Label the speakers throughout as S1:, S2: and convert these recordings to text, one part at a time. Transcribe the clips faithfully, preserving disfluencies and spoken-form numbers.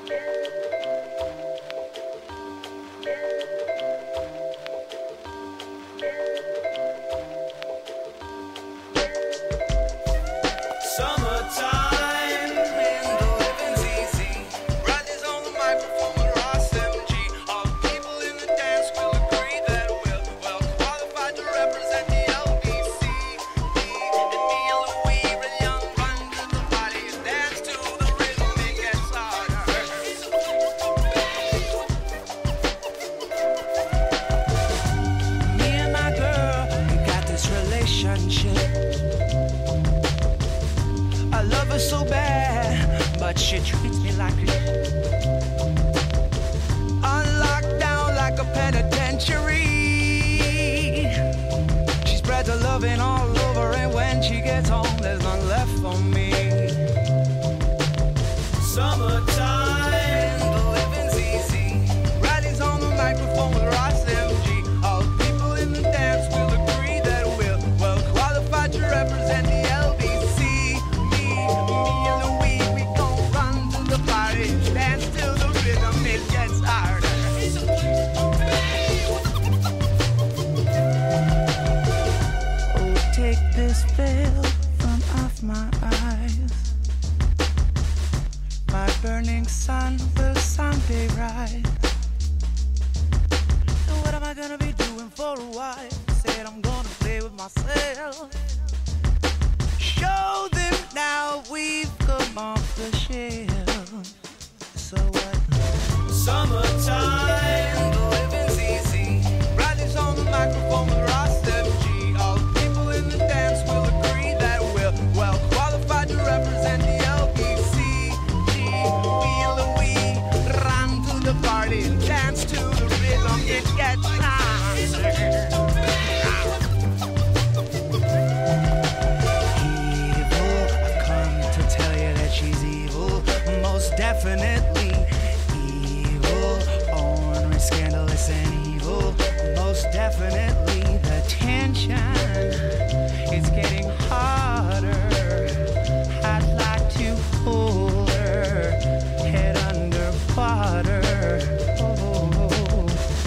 S1: She treats me like a on lockdown like a penitentiary. She spreads her loving all over, and when she gets home, there's none left for me. Summertime, the living's easy. Riley's on the microphone with Ross M G. All people in the dance will agree that we're well qualified to represent the L B C. Me, me and Louis, we gon' run to the party, dance till the rhythm it gets harder. Oh, take this veil from off my eyes. My burning sun will someday rise. So what am I gonna be doing for a while? Said I'm gonna play with myself. Show them now we've come off the shelf. So what? Summertime, the living's easy. Riley's on the microphone with Ross M G. All people in the dance will agree that we're well qualified to represent the L B C. We and Louis run to the party and dance to the rhythm. It gets harder. Evil, I've come to tell you that she's evil. Most definitely evil. Ornery, scandalous, and evil. Most definitely the tension is getting harder. I'd like to hold her head underwater. Oh,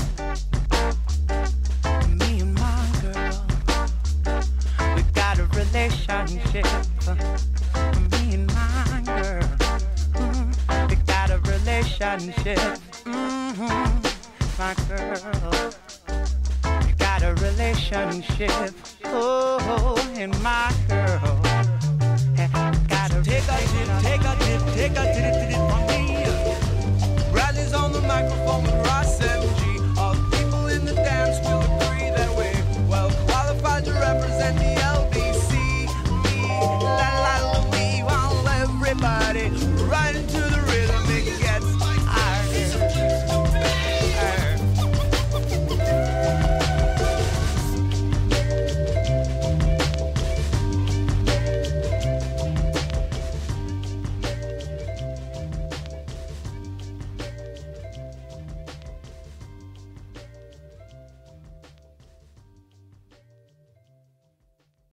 S1: me and my girl, we got a relationship. Me and my girl, mm, we got a relationship. Mm-hmm. My girl, we got a relationship. Oh, and my girl. Take a dip, take a dip, take a dip,